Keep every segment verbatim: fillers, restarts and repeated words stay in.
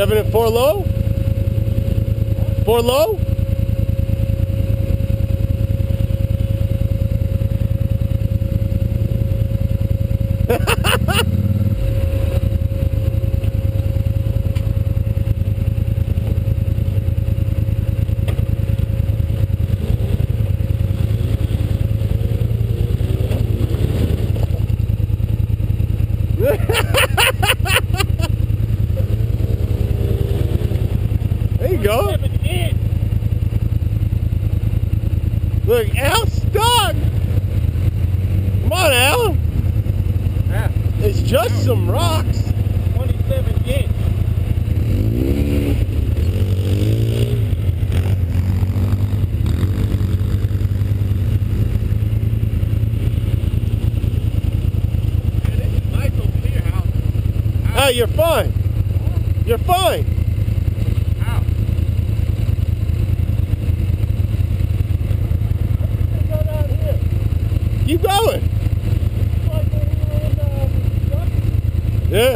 having it four low? Four low? There you go. Look, Al's stuck. Come on, Al. Yeah. It's just some rocks. twenty-seven inch. Ah, you're fine. You're fine. Ow. Go down here. Keep going. Yeah.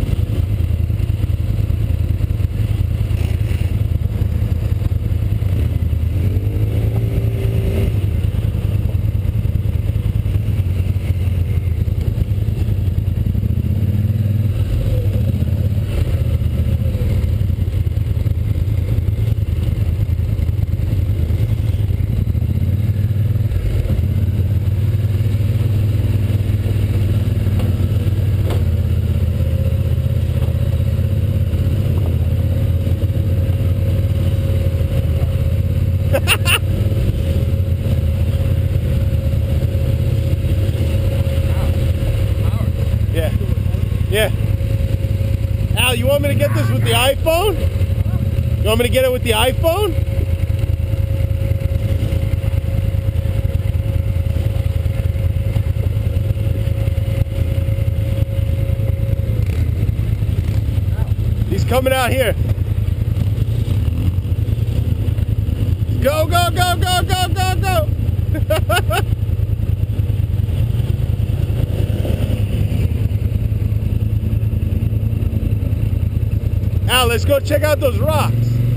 Yeah. Yeah. Al, you want me to get this with the iPhone? You want me to get it with the iPhone? He's coming out here. Go, go, go, go, go, go, go. Al, let's go check out those rocks.